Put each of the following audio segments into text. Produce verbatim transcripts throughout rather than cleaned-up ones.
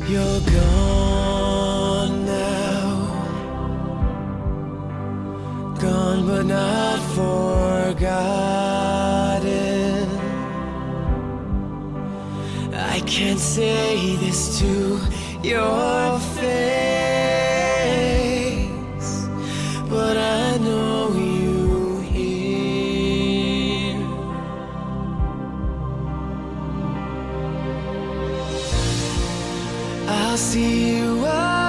You're gone now, gone but not forgotten. I can't say this to your face, but I know you hear. I'll see you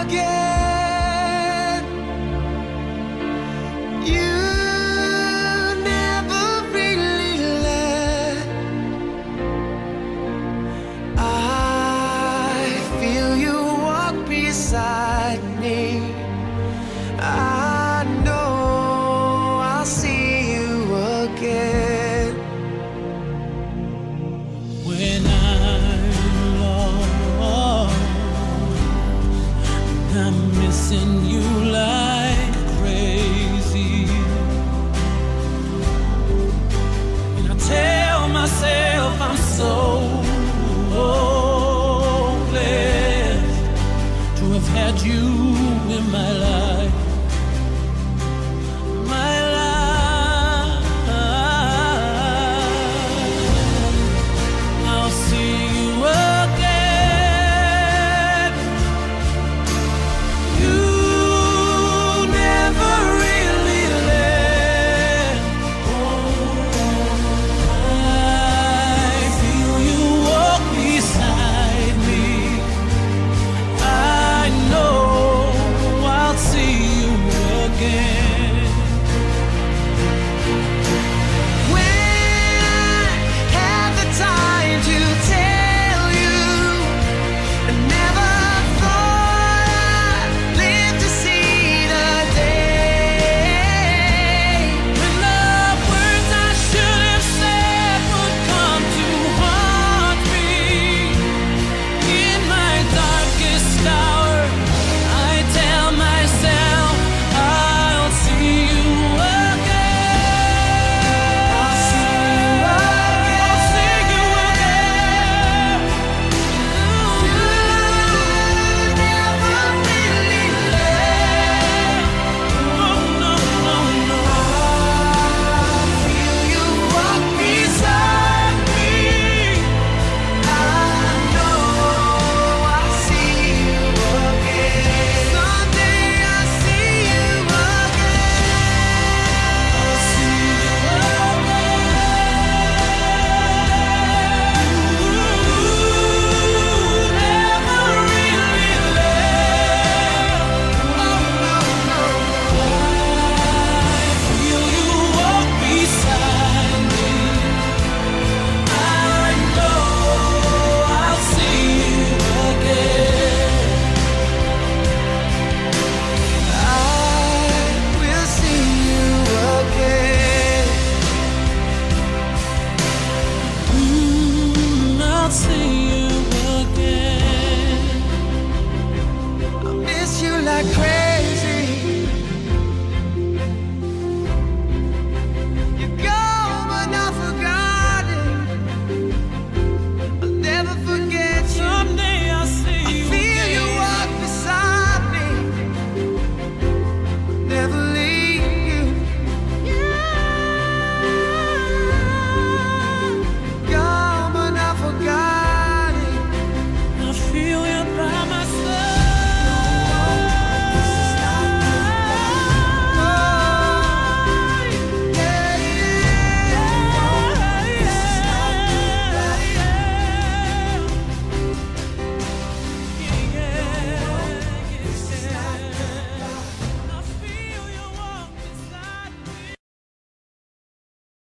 again. You never really left. I feel you walk beside me. I know I'll see you again. When I'm lost, I'm missing you like crazy, and I tell myself I'm so blessed to have had you in my life, my life. I'll see you again. You never really left. I feel you walk beside me. I know I'll see you again. When I had the time to tell you, I never thought I'd live to see the day When the words I should have said would come to haunt me in my darkest hour. I tell myself I'll see you again. I'll see you I'll see you again. You never really left. Oh, no, no, no. I feel you walk beside me. I know I'll see you again. Someday I'll see you again. I'll see you I'll see